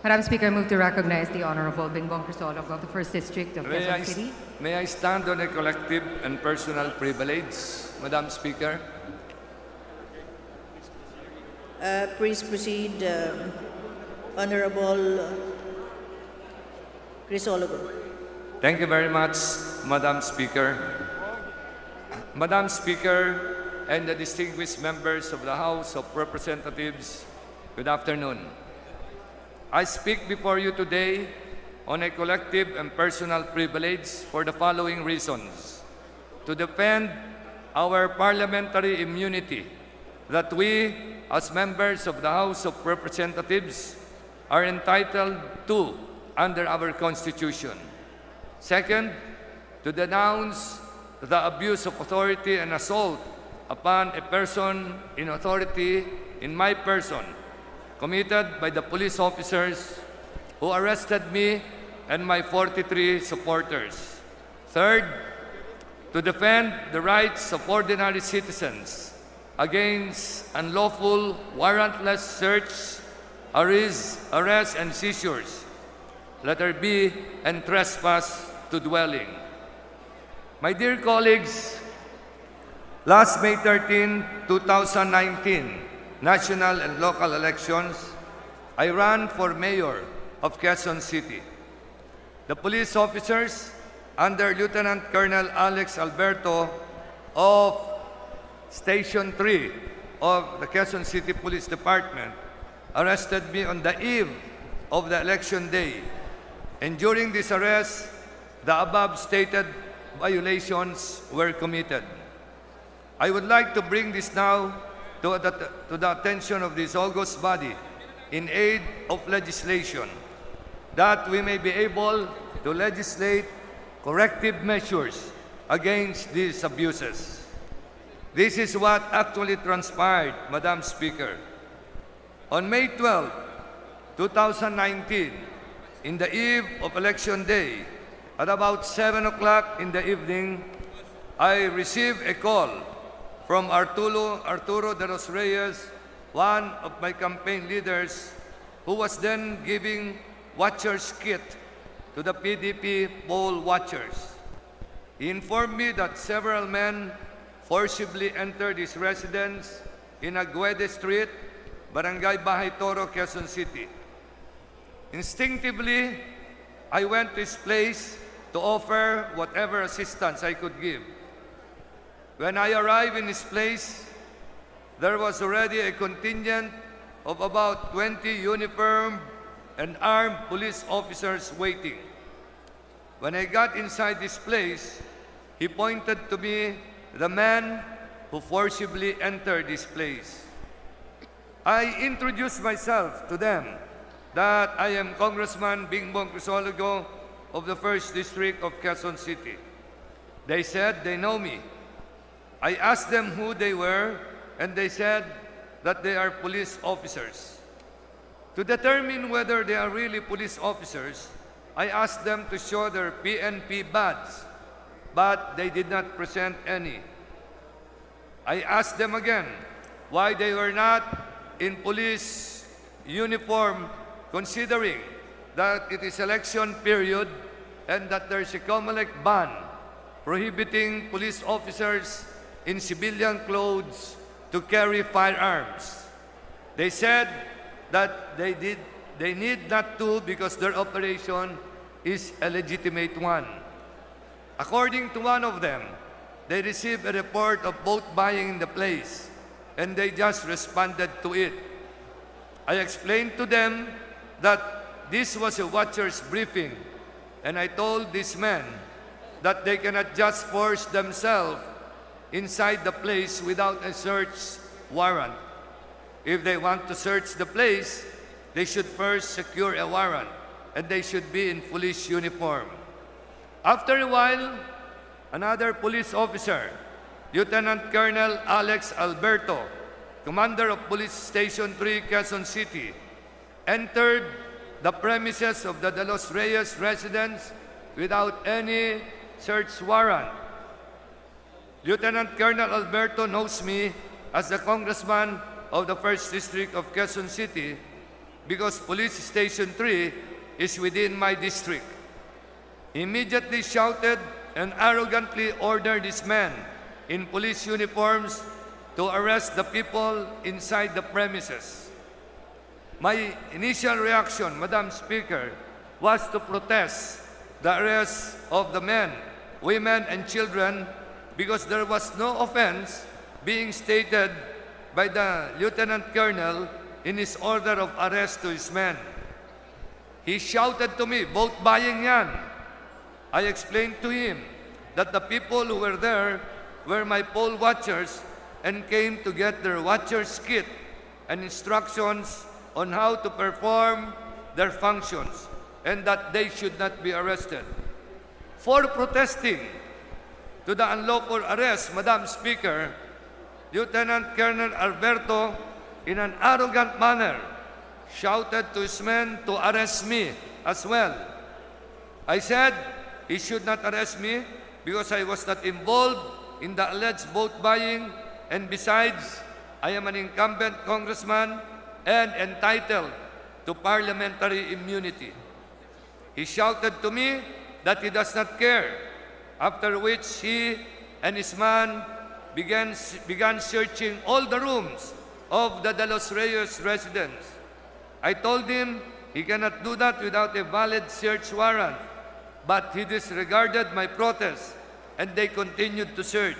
Madam Speaker, I move to recognize the Honorable Bingbong Crisologo of the 1st District of Quezon City. May I stand on a collective and personal privilege, Madam Speaker? Please proceed, Honorable Crisologo. Thank you very much, Madam Speaker. Madam Speaker and the distinguished members of the House of Representatives, good afternoon. I speak before you today on a collective and personal privilege for the following reasons: to defend our parliamentary immunity that we, as members of the House of Representatives, are entitled to under our Constitution. Second, to denounce the abuse of authority and assault upon a person in authority in my person, committed by the police officers who arrested me and my 43 supporters. Third, to defend the rights of ordinary citizens against unlawful, warrantless search, arrest, and seizures, letter B, and trespass to dwelling. My dear colleagues, last May 13, 2019, national and local elections, I ran for mayor of Quezon City. The police officers under Lieutenant Colonel Alex Alberto of Station 3 of the Quezon City Police Department arrested me on the eve of the election day. And during this arrest, the above stated violations were committed. I would like to bring this now to the attention of this august body in aid of legislation, that we may be able to legislate corrective measures against these abuses. This is what actually transpired, Madam Speaker. On May 12, 2019, in the eve of Election Day, at about 7 o'clock in the evening, I received a call from Arturo de los Reyes, one of my campaign leaders, who was then giving watcher's kit to the PDP poll watchers. He informed me that several men forcibly entered his residence in Aguede Street, Barangay Bahay Toro, Quezon City. Instinctively, I went to his place to offer whatever assistance I could give. When I arrived in his place, there was already a contingent of about 20 uniformed and armed police officers waiting. When I got inside this place, he pointed to me the man who forcibly entered this place. I introduced myself to them that I am Congressman Bingbong Crisologo of the 1st District of Quezon City. They said they know me. I asked them who they were, and they said that they are police officers. To determine whether they are really police officers, I asked them to show their PNP badge, but they did not present any. I asked them again why they were not in police uniform, considering that it is election period and that there is a COMELEC ban prohibiting police officers in civilian clothes to carry firearms. They said that they need not to because their operation is a legitimate one. According to one of them, they received a report of vote buying in the place, and they just responded to it. I explained to them that this was a watcher's briefing, and I told these men that they cannot just force themselves inside the place without a search warrant. If they want to search the place, they should first secure a warrant, and they should be in police uniform. After a while, another police officer, Lieutenant Colonel Alex Alberto, Commander of Police Station 3, Quezon City, entered the premises of the De Los Reyes residence without any search warrant. Lieutenant Colonel Alberto knows me as the Congressman of the 1st District of Quezon City, because Police Station 3 is within my district. He immediately shouted and arrogantly ordered his men in police uniforms to arrest the people inside the premises. My initial reaction, Madam Speaker, was to protest the arrest of the men, women, and children because there was no offense being stated by the Lieutenant Colonel in his order of arrest to his men. He shouted to me, "Vote buying yan." I explained to him that the people who were there were my poll watchers and came to get their watcher's kit and instructions on how to perform their functions and that they should not be arrested. For protesting to the unlawful arrest, Madam Speaker, Lieutenant Colonel Alberto, in an arrogant manner, shouted to his men to arrest me as well. I said he should not arrest me because I was not involved in the alleged vote buying, and besides, I am an incumbent congressman and entitled to parliamentary immunity. He shouted to me that he does not care, after which he and his man began searching all the rooms of the De Los Reyes residence. I told him he cannot do that without a valid search warrant, but he disregarded my protest and they continued to search.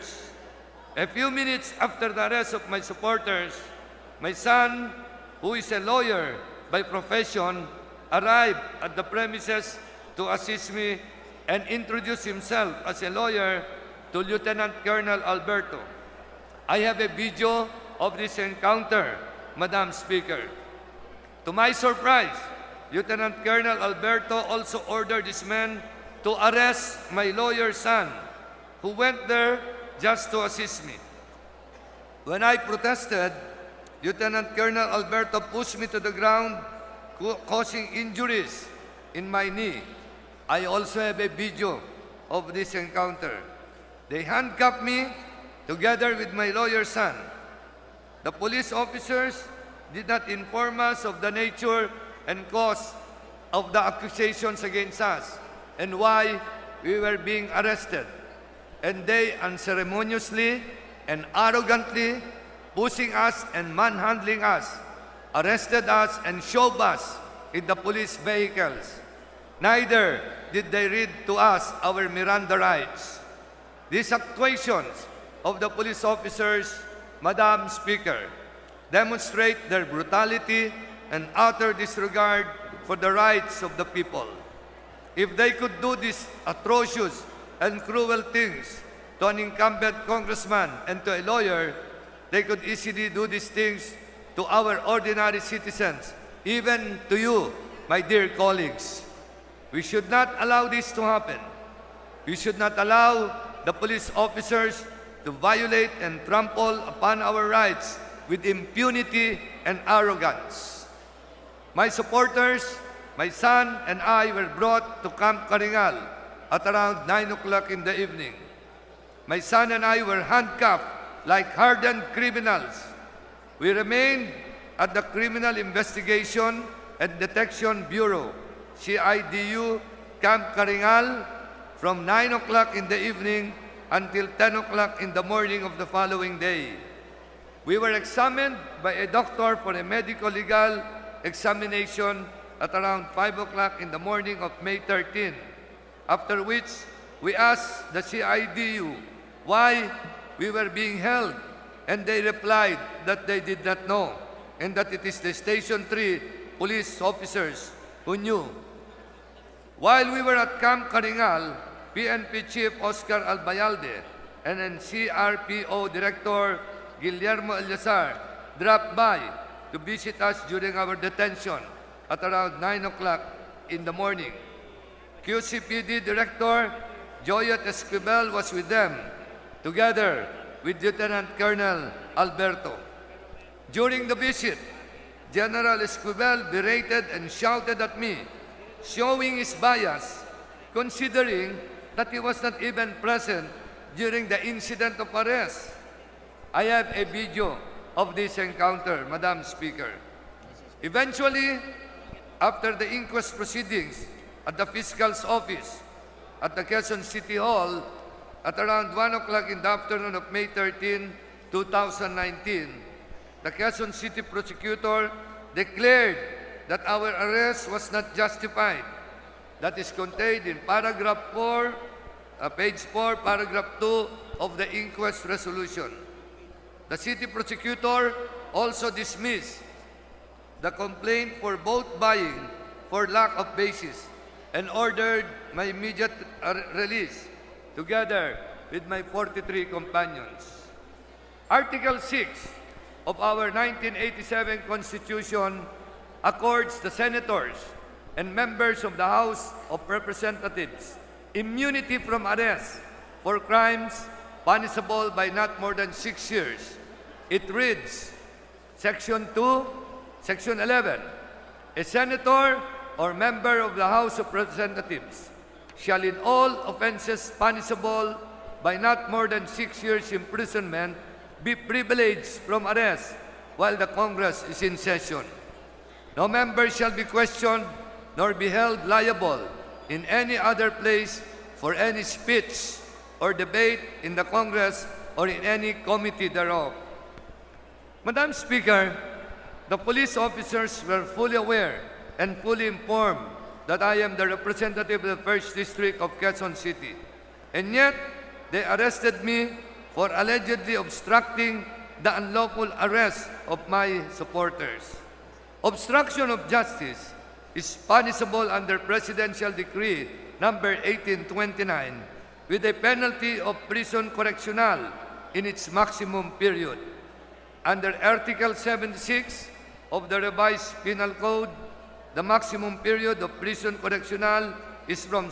A few minutes after the arrest of my supporters, my son, who is a lawyer by profession, arrived at the premises to assist me and introduce himself as a lawyer to Lieutenant Colonel Alberto. I have a video of this encounter, Madam Speaker. To my surprise, Lieutenant Colonel Alberto also ordered his men to arrest my lawyer's son, who went there just to assist me. When I protested, Lieutenant Colonel Alberto pushed me to the ground, causing injuries in my knee. I also have a video of this encounter. They handcuffed me together with my lawyer's son. The police officers did not inform us of the nature and cause of the accusations against us and why we were being arrested. And they unceremoniously and arrogantly, pushing us and manhandling us, arrested us and shoved us in the police vehicles. Neither did they read to us our Miranda rights. These actuations of the police officers, Madam Speaker, demonstrate their brutality and utter disregard for the rights of the people. If they could do these atrocious and cruel things to an incumbent congressman and to a lawyer, they could easily do these things to our ordinary citizens, even to you, my dear colleagues. We should not allow this to happen. We should not allow the police officers to violate and trample upon our rights with impunity and arrogance. My supporters, my son, and I were brought to Camp Karingal at around 9 o'clock in the evening. My son and I were handcuffed like hardened criminals. We remained at the Criminal Investigation and Detection Bureau, CIDU, Camp Karingal, from 9 o'clock in the evening until 10 o'clock in the morning of the following day. We were examined by a doctor for a medico-legal examination at around 5 o'clock in the morning of May 13, after which we asked the CIDU why we were being held, and they replied that they did not know and that it is the Station 3 police officers who knew. While we were at Camp Karingal, PNP Chief Oscar Albayalde and CRPO Director Guillermo Eliazar dropped by to visit us during our detention at around 9 o'clock in the morning. QCPD Director Joyet Esquivel was with them, together with Lieutenant Colonel Alberto. During the visit, General Esquivel berated and shouted at me, showing his bias, considering that he was not even present during the incident of arrest. I have a video of this encounter, Madam Speaker. Eventually, after the inquest proceedings at the Fiscal's Office at the Quezon City Hall at around 1 o'clock in the afternoon of May 13, 2019, the Quezon City Prosecutor declared that our arrest was not justified. That is contained in paragraph 4, page 4, paragraph 2 of the inquest resolution. The City Prosecutor also dismissed the complaint for both buying for lack of basis and ordered my immediate release together with my 43 companions. Article 6 of our 1987 Constitution accords the senators and members of the House of Representatives immunity from arrest for crimes punishable by not more than 6 years. It reads, Section 2, Section 11, a senator or member of the House of Representatives shall in all offenses punishable by not more than 6 years imprisonment be privileged from arrest while the Congress is in session. No member shall be questioned nor be held liable in any other place for any speech or debate in the Congress or in any committee thereof. Madam Speaker, the police officers were fully aware and fully informed that I am the representative of the 1st District of Quezon City, and yet they arrested me for allegedly obstructing the unlawful arrest of my supporters. Obstruction of justice is punishable under Presidential Decree number 1829 with a penalty of prison correctional in its maximum period. Under Article 76 of the Revised Penal Code, the maximum period of prison correctional is from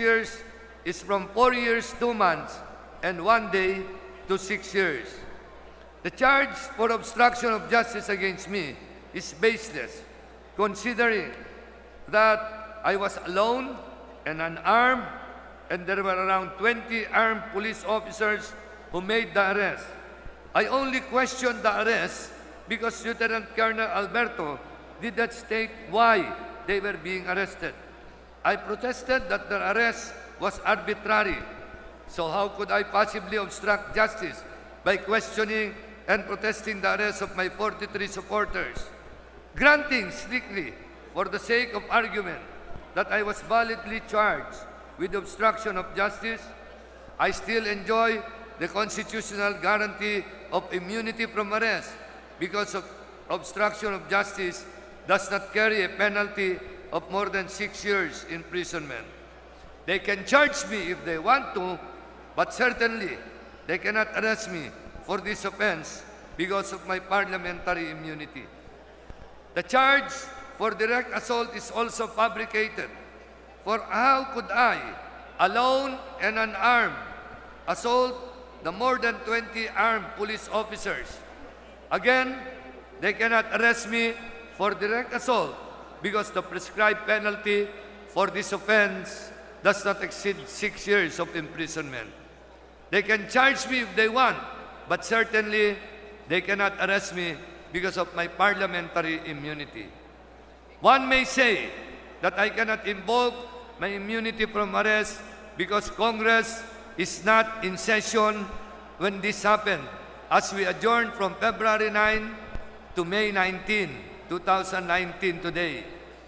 4 years, 2 months, and 1 day to 6 years. The charge for obstruction of justice against me is baseless, considering that I was alone and unarmed, and there were around 20 armed police officers who made the arrest. I only questioned the arrest because Lieutenant Colonel Alberto did not state why they were being arrested. I protested that their arrest was arbitrary. So how could I possibly obstruct justice by questioning and protesting the arrest of my 43 supporters? Granting strictly for the sake of argument that I was validly charged with obstruction of justice, I still enjoy the constitutional guarantee of immunity from arrest because of obstruction of justice does not carry a penalty of more than 6 years imprisonment. They can charge me if they want to, but certainly they cannot arrest me for this offense because of my parliamentary immunity. The charge for direct assault is also fabricated. For how could I, alone and unarmed, assault the more than 20 armed police officers? Again, they cannot arrest me for direct assault because the prescribed penalty for this offense does not exceed 6 years of imprisonment. They can charge me if they want, but certainly they cannot arrest me because of my parliamentary immunity. One may say that I cannot invoke my immunity from arrest because Congress is not in session when this happened, as we adjourned from February 9 to May 19, 2019 today.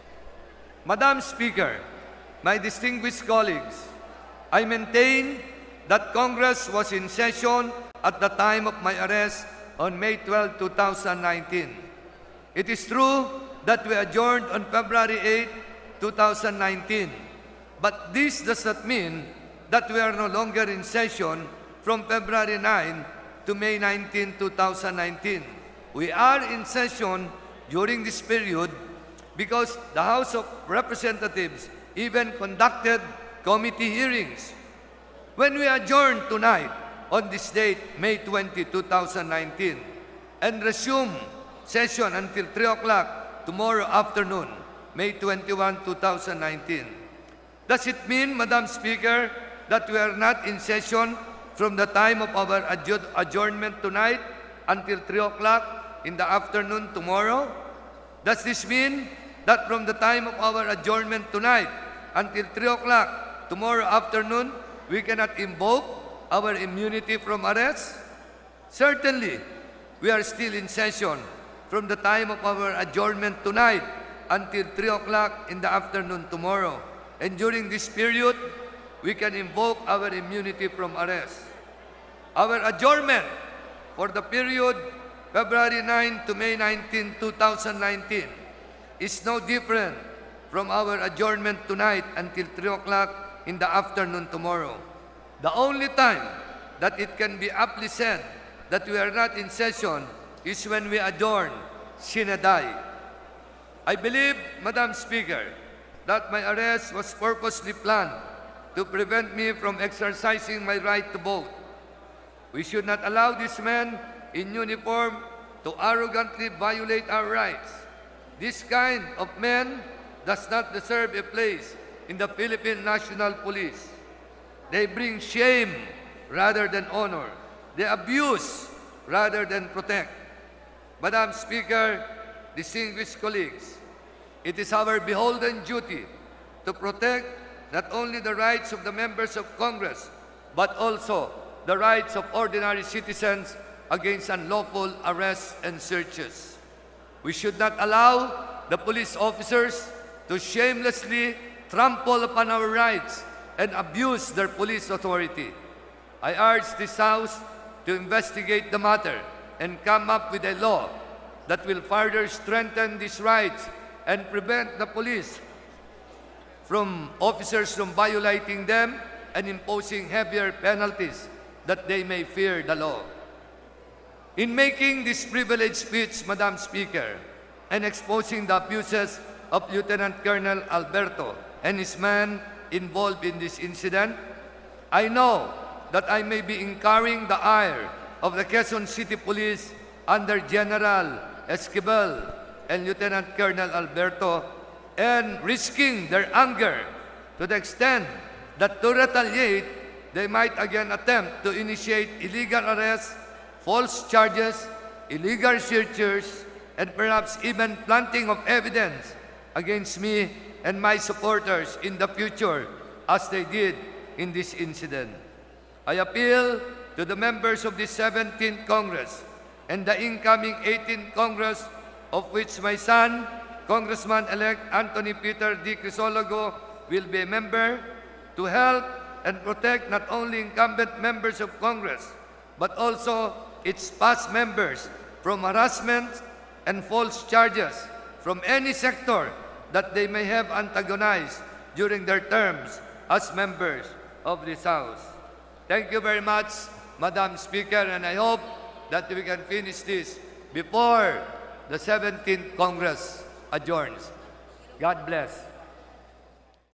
Madam Speaker, my distinguished colleagues, I maintain that Congress was in session at the time of my arrest on May 12, 2019. It is true that we adjourned on February 8, 2019, but this does not mean that we are no longer in session from February 9 to May 19, 2019. We are in session during this period because the House of Representatives even conducted committee hearings. When we adjourn tonight on this date, May 20, 2019, and resume session until 3 o'clock tomorrow afternoon, May 21, 2019. Does it mean, Madam Speaker, that we are not in session from the time of our adjournment tonight until 3 o'clock in the afternoon tomorrow? Does this mean that from the time of our adjournment tonight until 3 o'clock tomorrow afternoon, we cannot invoke our immunity from arrest? Certainly, we are still in session from the time of our adjournment tonight until 3 o'clock in the afternoon tomorrow. And during this period, we can invoke our immunity from arrest. Our adjournment for the period February 9 to May 19, 2019 is no different from our adjournment tonight until 3 o'clock in the afternoon tomorrow. The only time that it can be aptly said that we are not in session is when we adjourn sine die. I believe, Madam Speaker, that my arrest was purposely planned to prevent me from exercising my right to vote. We should not allow these men in uniform to arrogantly violate our rights. This kind of men does not deserve a place in the Philippine National Police. They bring shame rather than honor. They abuse rather than protect. Madam Speaker, distinguished colleagues, it is our beholden duty to protect not only the rights of the members of Congress, but also the rights of ordinary citizens against unlawful arrests and searches. We should not allow the police officers to shamelessly trample upon our rights and abuse their police authority. I urge this House to investigate the matter and come up with a law that will further strengthen these rights and prevent the police from officers from violating them and imposing heavier penalties that they may fear the law. In making this privileged speech, Madam Speaker, and exposing the abuses of Lieutenant Colonel Alberto and his men involved in this incident, I know that I may be incurring the ire of the Quezon City Police under General Esquivel and Lieutenant Colonel Alberto, and risking their anger to the extent that to retaliate, they might again attempt to initiate illegal arrests, false charges, illegal searches, and perhaps even planting of evidence against me and my supporters in the future, as they did in this incident. I appeal to the members of the 17th Congress and the incoming 18th Congress, of which my son, Congressman-elect Anthony Peter D. Crisologo, will be a member, to help and protect not only incumbent members of Congress, but also its past members from harassment and false charges from any sector that they may have antagonized during their terms as members of this House. Thank you very much, Madam Speaker, and I hope that we can finish this before the 17th Congress adjourns. God bless.